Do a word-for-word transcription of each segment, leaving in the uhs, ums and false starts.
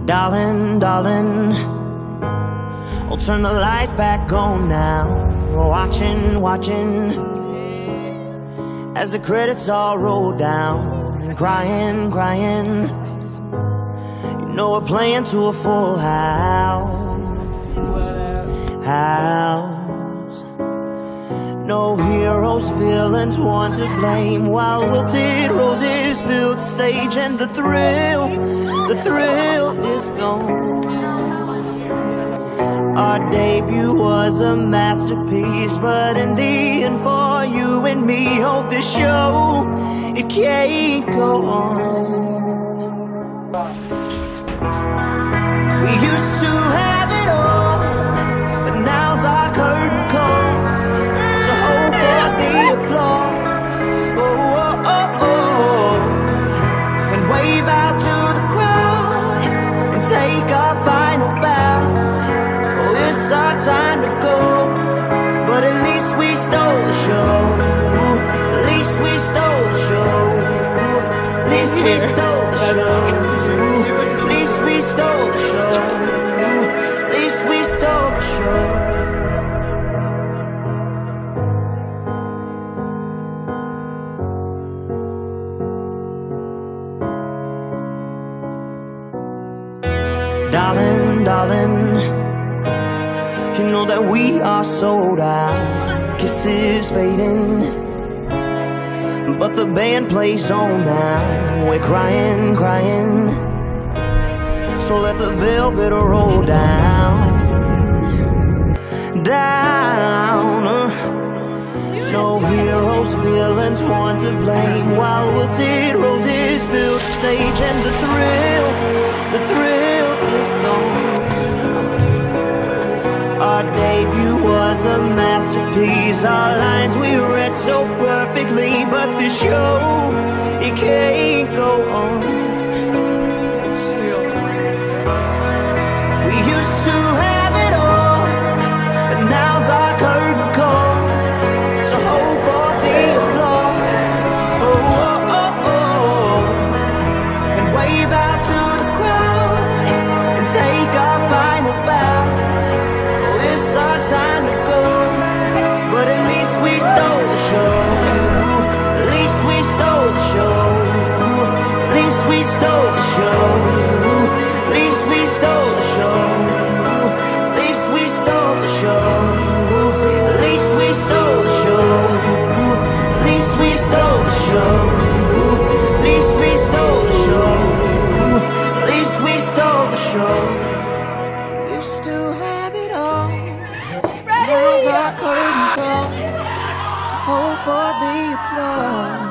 Darling, darling, I'll turn the lights back on now. We're watching, watching as the credits all roll down. And crying, crying, you know we're playing to a full house. House. No heroes, villains, one to blame, while wilted roses fill the stage. And the thrill, the thrill is gone. Our debut was a masterpiece, but in the end, for you and me, oh, this show, it can't go on. We used to have it all, but now's our curtain call to hold for the applause. Oh, oh, oh, oh. And wave out to the crowd and take our final bow. Oh, it's our time to go, but at least we stole the show. At least we stole the show. At least we stole the show. At least we stole the show. At least we stole the show. Darling, darling, you know that we are sold out. Kisses fading, but the band plays on now. We're crying, crying, so let the velvet roll down. Down. No heroes, villains, one to blame, while wilted roses fill the stage. And the thrill, the thrill is gone. Our debut was a masterpiece, our lines we read so perfectly, but the show, it can't go on. We used to have it all, but now's our curtain call to hold for the applause. Oh, oh, oh, oh. And wave out to the crowd and take our final bow. It's our time to go, but at least we stole the show. At least we stole the show. At least we stole the show. At least we stole the show. At least we stole the show. At least we stole the show. At least we stole the show. At least we stole the show. At least we stole the show. You still have it all. Now's our curtain call to hold for the applause.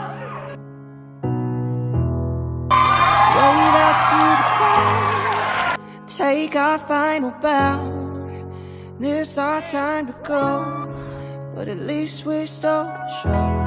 Wave out to the crowd, take our final bow. This our time to go, but at least we stole the show.